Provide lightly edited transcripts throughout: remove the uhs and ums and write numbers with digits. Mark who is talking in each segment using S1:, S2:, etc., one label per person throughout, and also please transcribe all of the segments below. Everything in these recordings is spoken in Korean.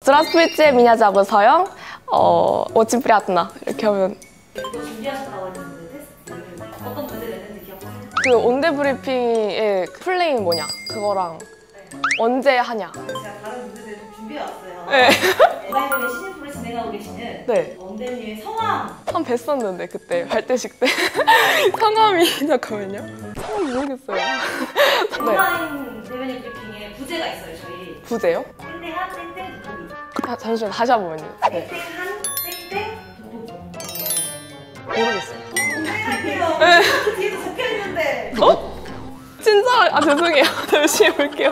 S1: Здравствуйте, меня зовут 서영. Очень приятно. 이렇게 하면.
S2: 또 준비하셨다고 했는데 테스트를 어떤 문제를 냈는지 기억하세요?
S1: 그 온대 브리핑의 플레이는 뭐냐? 그거랑 언제 하냐?
S2: 제가 다른 문제들을 좀 준비해왔어요.
S1: 네.
S2: 온라인대회 신인프로를 진행하고 계시는
S1: 네.
S2: 원대님의 성함!
S1: 한 뵀었는데 그때 발대식 때 성함이 잠깐만요. 성함 모르겠어요. 네.
S2: 온라인 대변인 브리핑에 부제가 있어요, 저희.
S1: 부제요?
S2: 땡땡한 땡땡 돋보기.
S1: 잠시만 다시 한번요. 네.
S2: 땡땡한 땡땡 돋보기.
S1: 모르겠어요.
S2: 할게요.
S1: 네.
S2: 그 뒤에도 적혀있는데.
S1: 어? 진짜? 죄송해요. 열심히 볼게요.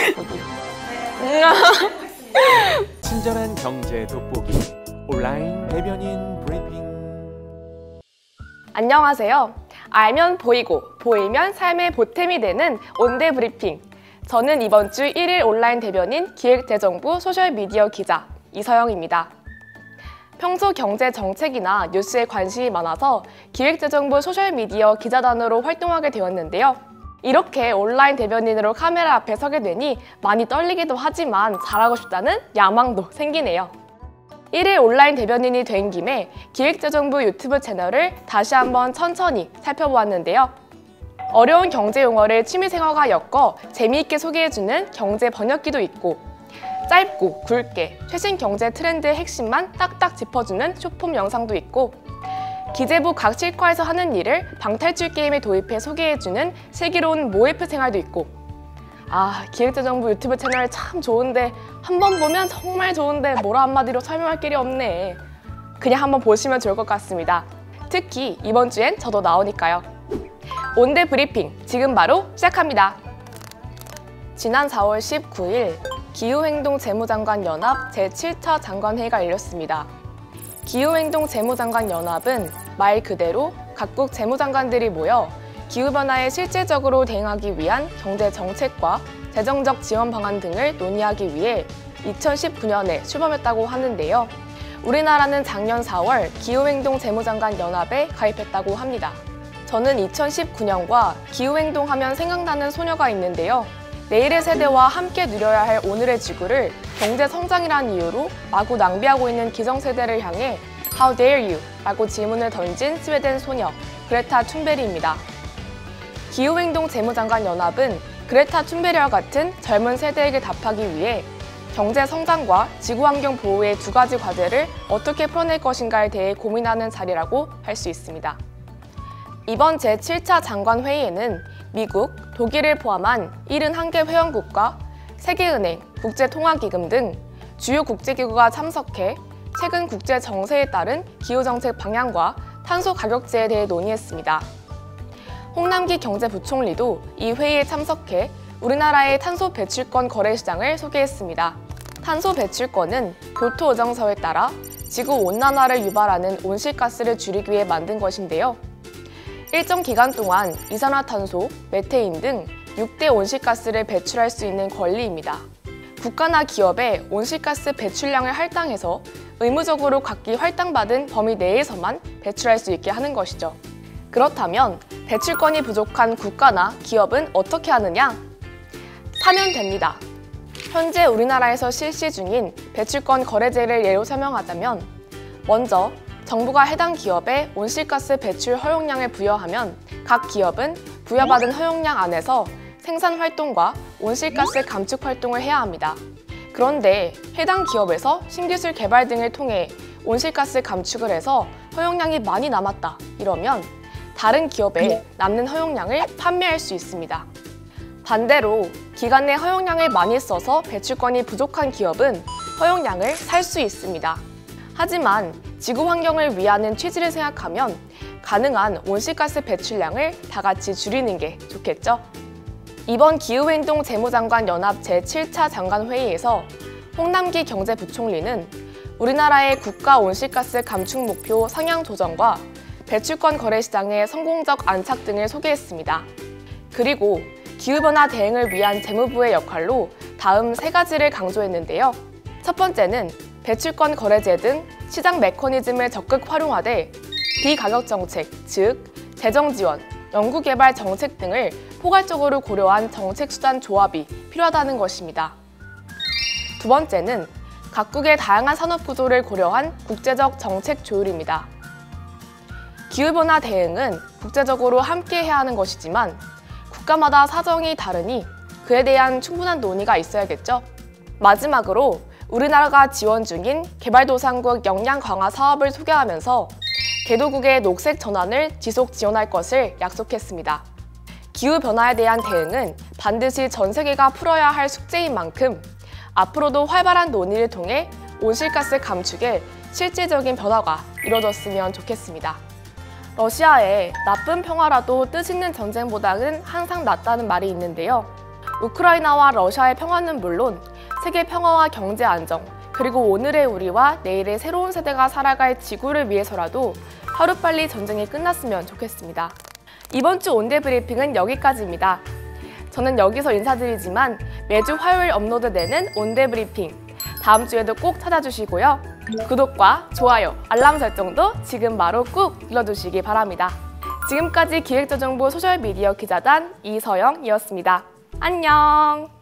S3: 친절한 경제 돋보기 온라인 대변인 브리핑.
S1: 안녕하세요. 알면 보이고 보이면 삶의 보탬이 되는 온대 브리핑. 저는 이번 주 1일 온라인 대변인 기획재정부 소셜미디어 기자 이서영입니다. 평소 경제 정책이나 뉴스에 관심이 많아서 기획재정부 소셜미디어 기자단으로 활동하게 되었는데요. 이렇게 온라인 대변인으로 카메라 앞에 서게 되니 많이 떨리기도 하지만 잘하고 싶다는 야망도 생기네요. 1일 온라인 대변인이 된 김에 기획재정부 유튜브 채널을 다시 한번 천천히 살펴보았는데요. 어려운 경제 용어를 취미생활과 엮어 재미있게 소개해주는 경제 번역기도 있고, 짧고 굵게 최신 경제 트렌드의 핵심만 딱딱 짚어주는 쇼폼 영상도 있고, 기재부 각 실과에서 하는 일을 방탈출 게임에 도입해 소개해주는 슬기로운 모에프 생활도 있고, 기획재정부 유튜브 채널 참 좋은데 한 번 보면 정말 좋은데 뭐라 한마디로 설명할 길이 없네. 그냥 한번 보시면 좋을 것 같습니다. 특히 이번 주엔 저도 나오니까요. 온대 브리핑 지금 바로 시작합니다. 지난 4월 19일 기후행동 재무장관 연합 제7차 장관회의가 열렸습니다. 기후행동 재무장관 연합은 말 그대로 각국 재무장관들이 모여 기후변화에 실질적으로 대응하기 위한 경제 정책과 재정적 지원 방안 등을 논의하기 위해 2019년에 출범했다고 하는데요. 우리나라는 작년 4월 기후행동 재무장관 연합에 가입했다고 합니다. 저는 2019년과 기후행동 하면 생각나는 소녀가 있는데요. 내일의 세대와 함께 누려야 할 오늘의 지구를 경제 성장이라는 이유로 마구 낭비하고 있는 기성세대를 향해 How dare you? 라고 질문을 던진 스웨덴 소녀 그레타 툰베리입니다. 기후행동 재무장관 연합은 그레타 툰베리와 같은 젊은 세대에게 답하기 위해 경제 성장과 지구환경 보호의 두 가지 과제를 어떻게 풀어낼 것인가에 대해 고민하는 자리라고 할 수 있습니다. 이번 제7차 장관회의에는 미국, 독일을 포함한 71개 회원국과 세계은행, 국제통화기금 등 주요 국제기구가 참석해 최근 국제 정세에 따른 기후정책 방향과 탄소 가격제에 대해 논의했습니다. 홍남기 경제부총리도 이 회의에 참석해 우리나라의 탄소 배출권 거래 시장을 소개했습니다. 탄소 배출권은 교토 의정서에 따라 지구온난화를 유발하는 온실가스를 줄이기 위해 만든 것인데요. 일정 기간 동안 이산화탄소, 메테인 등 6대 온실가스를 배출할 수 있는 권리입니다. 국가나 기업의 온실가스 배출량을 할당해서 의무적으로 각기 할당받은 범위 내에서만 배출할 수 있게 하는 것이죠. 그렇다면 배출권이 부족한 국가나 기업은 어떻게 하느냐? 사면 됩니다. 현재 우리나라에서 실시 중인 배출권 거래제를 예로 설명하자면, 먼저 정부가 해당 기업에 온실가스 배출 허용량을 부여하면 각 기업은 부여받은 허용량 안에서 생산 활동과 온실가스 감축 활동을 해야 합니다. 그런데 해당 기업에서 신기술 개발 등을 통해 온실가스 감축을 해서 허용량이 많이 남았다 이러면 다른 기업에 남는 허용량을 판매할 수 있습니다. 반대로 기간 내 허용량을 많이 써서 배출권이 부족한 기업은 허용량을 살 수 있습니다. 하지만 지구 환경을 위하는 취지를 생각하면 가능한 온실가스 배출량을 다 같이 줄이는 게 좋겠죠? 이번 기후행동 재무장관 연합 제7차 장관회의에서 홍남기 경제부총리는 우리나라의 국가 온실가스 감축 목표 상향 조정과 배출권 거래 시장의 성공적 안착 등을 소개했습니다. 그리고 기후변화 대응을 위한 재무부의 역할로 다음 세 가지를 강조했는데요. 첫 번째는 배출권 거래제 등 시장 메커니즘을 적극 활용하되 비가격 정책, 즉 재정 지원, 연구개발 정책 등을 포괄적으로 고려한 정책 수단 조합이 필요하다는 것입니다. 두 번째는 각국의 다양한 산업 구조를 고려한 국제적 정책 조율입니다. 기후변화 대응은 국제적으로 함께 해야 하는 것이지만 국가마다 사정이 다르니 그에 대한 충분한 논의가 있어야겠죠. 마지막으로 우리나라가 지원 중인 개발도상국 역량 강화 사업을 소개하면서 개도국의 녹색 전환을 지속 지원할 것을 약속했습니다. 기후변화에 대한 대응은 반드시 전 세계가 풀어야 할 숙제인 만큼 앞으로도 활발한 논의를 통해 온실가스 감축에 실질적인 변화가 이뤄졌으면 좋겠습니다. 러시아에 나쁜 평화라도 뜻있는 전쟁보다는 항상 낫다는 말이 있는데요. 우크라이나와 러시아의 평화는 물론 세계 평화와 경제 안정, 그리고 오늘의 우리와 내일의 새로운 세대가 살아갈 지구를 위해서라도 하루빨리 전쟁이 끝났으면 좋겠습니다. 이번 주 온대 브리핑은 여기까지입니다. 저는 여기서 인사드리지만 매주 화요일 업로드되는 온대 브리핑 다음 주에도 꼭 찾아주시고요. 구독과 좋아요, 알람 설정도 지금 바로 꾹 눌러주시기 바랍니다. 지금까지 기획재정부 소셜미디어 기자단 이서영이었습니다. 안녕!